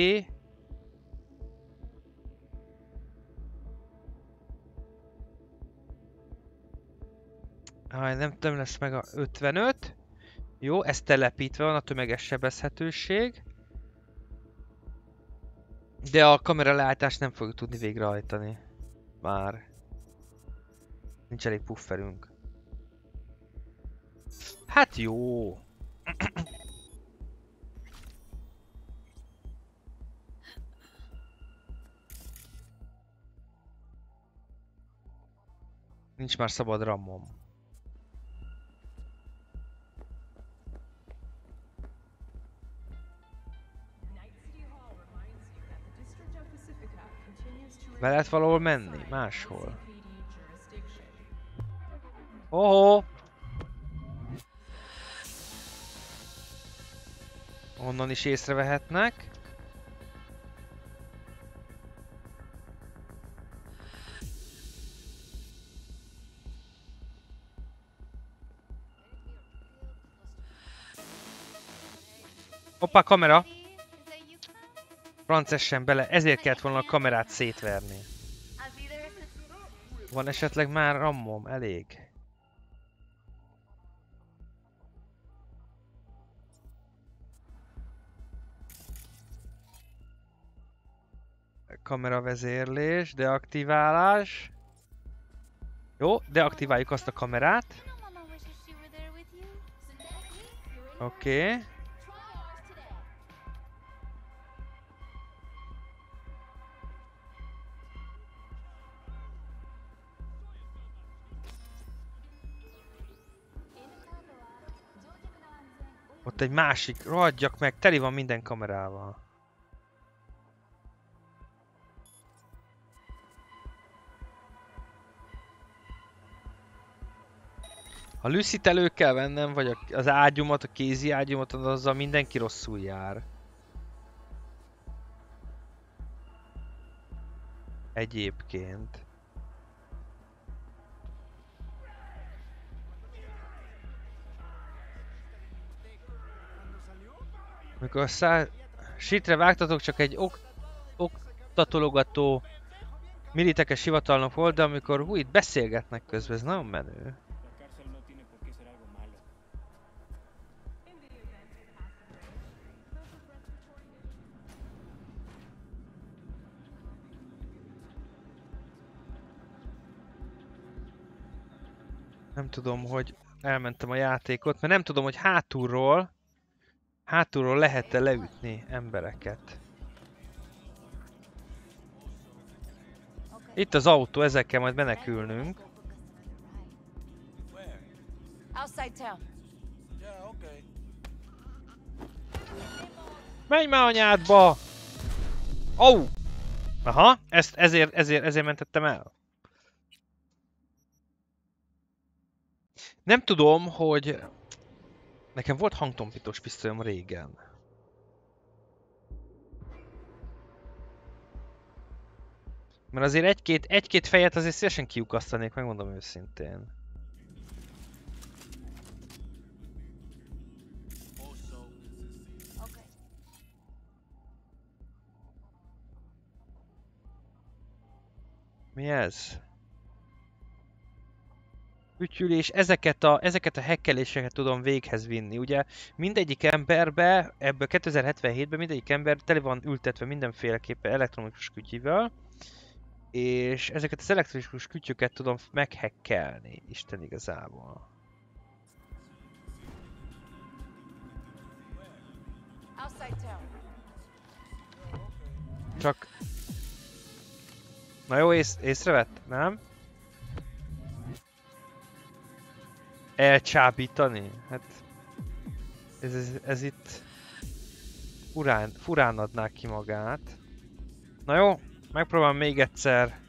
nem lesz meg a 55. Jó, ez telepítve van, a tömeges sebezhetőség. De a kamera leállítást nem fogjuk tudni végrehajtani. Már. Nincs elég pufferünk. Hát jó. Nincs már szabad RAM-om. Be lehet valahol menni? Máshol. Oh! Onnan is észrevehetnek. Hoppá, kamera! Francessen bele, ezért kellett volna a kamerát szétverni. Van esetleg már rammom? Elég. Kameravezérlés, deaktiválás. Jó, deaktiváljuk azt a kamerát. Oké. Ott egy másik, rohadjak meg, teli van minden kamerával. Ha Lucy-t elő kell vennem, vagy az ágyumat, a kézi ágyumat, azzal mindenki rosszul jár. Egyébként. Amikor shitre vágtatok, csak egy oktatologató militekes hivatalnok volt, de amikor itt beszélgetnek közben, ez nagyon menő. Nem tudom, hogy elmentem a játékot, mert nem tudom, hogy hátulról lehet-e leütni embereket. Itt az autó, ezzel kell majd menekülnünk. Menj már anyádba! Au! Aha, ezért mentettem el. Nem tudom, hogy... Nekem volt hangtompítós pisztolyom régen. Mert azért egy-két fejet azért szívesen kiukasztanék, megmondom őszintén. Mi ez? Ütyülés, ezeket a hekkeléseket tudom véghez vinni. Ugye mindegyik emberbe, ebből 2077-ben mindegyik ember tele van ültetve mindenféleképpen elektronikus kütyivel. És ezeket az elektronikus kütyüket tudom meghekkelni, Isten igazából. Csak... Na jó, észrevett? Nem? Elcsábítani? Hát... Ez itt... Furán adná ki magát. Na jó, megpróbálom még egyszer...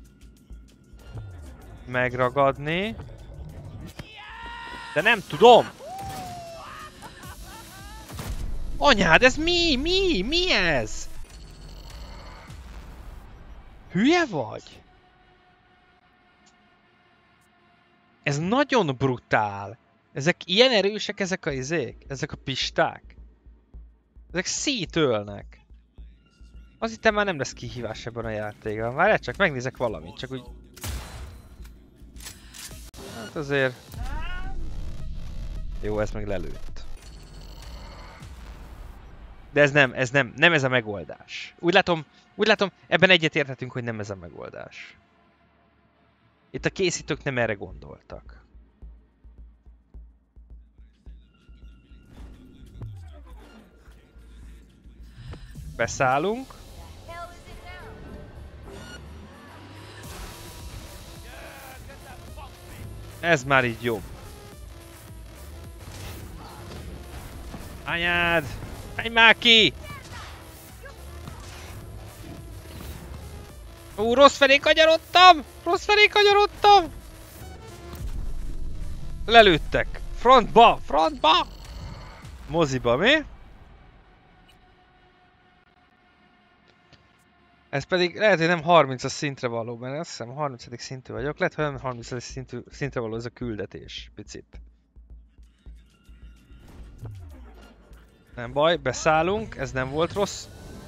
megragadni. De nem tudom! Anyád, ez mi? Mi ez? Hülye vagy? Ez nagyon brutál. Ezek ilyen erősek, ezek a izék? Ezek a pisták? Ezek szétölnek. Az itt már nem lesz kihívás ebben a játékban. Várjál csak, megnézek valamit, csak úgy... Hát azért... Jó, ez meg lelőtt. De ez nem ez a megoldás. Úgy látom, ebben egyetérthetünk, hogy nem ez a megoldás. Itt a készítők nem erre gondoltak. Beszállunk. Ez már így jobb. Anyád! Menj már ki! Rossz felé kanyarodtam! Lelőttek! Frontba! Moziba, mi? Ez pedig lehet, hogy nem 30-as szintre való, mert azt hiszem 30. szintű vagyok. Lehet, hogy nem 30. szintre való ez a küldetés. Picit. Nem baj, beszállunk, ez nem volt rossz.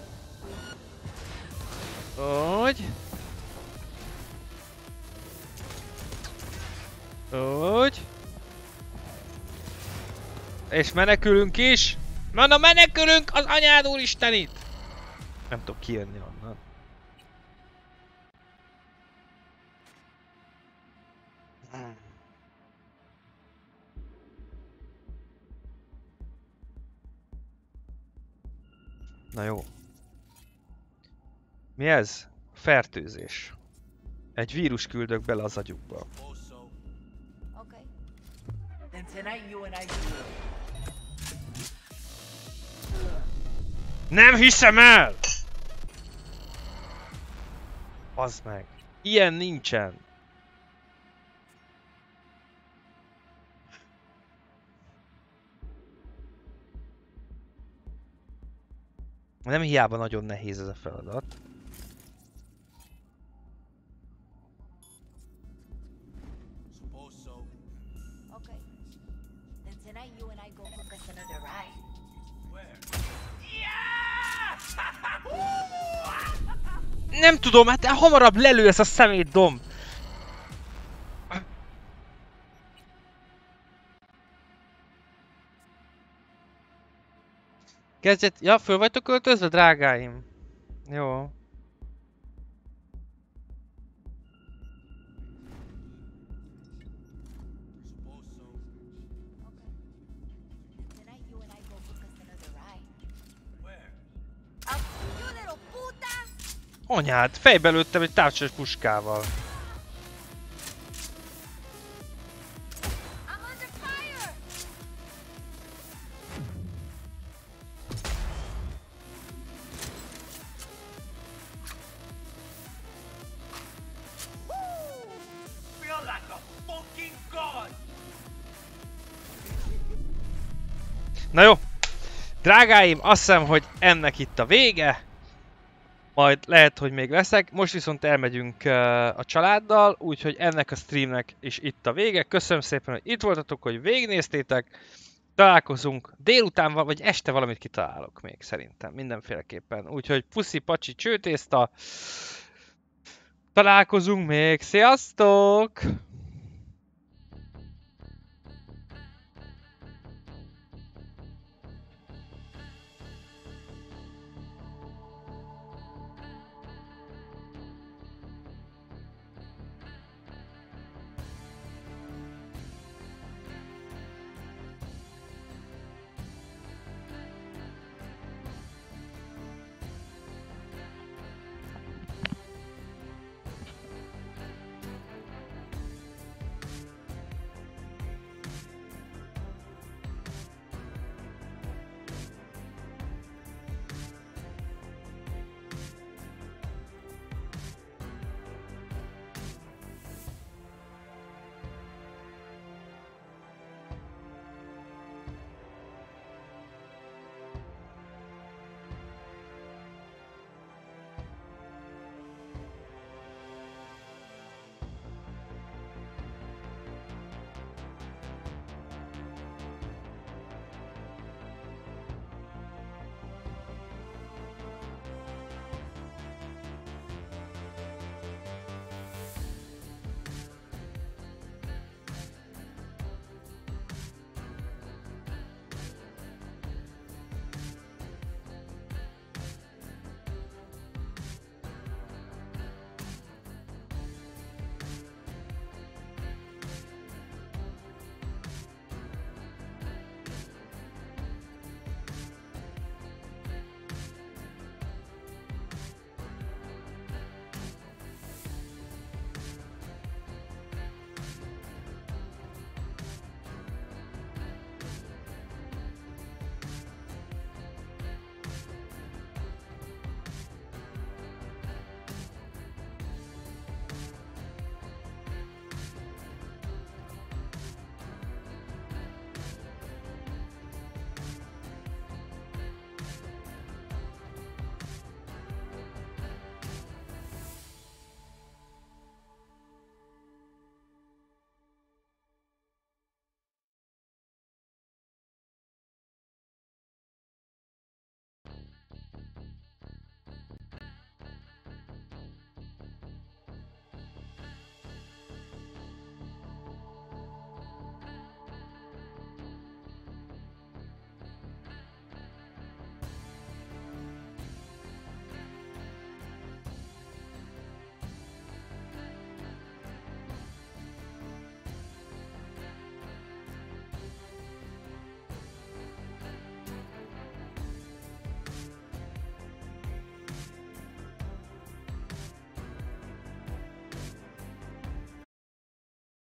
Úgy. És menekülünk is. Na menekülünk az anyád úristenit! Nem tudok kijönni onnan. Na jó. Mi ez? Fertőzés. Egy vírus küldök bele az agyukba. Nem hiszem el! Az meg. Ilyen nincsen. Nem hiába nagyon nehéz ez a feladat. Nem tudom, hát hamarabb lelő ez a szemétdomb! Kezdjet... Ja, föl vagytok költözve, drágáim? Jó. Anyád, fejbe lőttem egy távcsöves puskával. Na jó, drágáim, azt hiszem, hogy ennek itt a vége. Majd lehet, hogy még leszek. Most viszont elmegyünk a családdal, úgyhogy ennek a streamnek is itt a vége. Köszönöm szépen, hogy itt voltatok, hogy végignéztétek. Találkozunk délután, vagy este valamit kitalálok még szerintem, mindenféleképpen. Úgyhogy puszi, pacsi, csőtészta. Találkozunk még, sziasztok!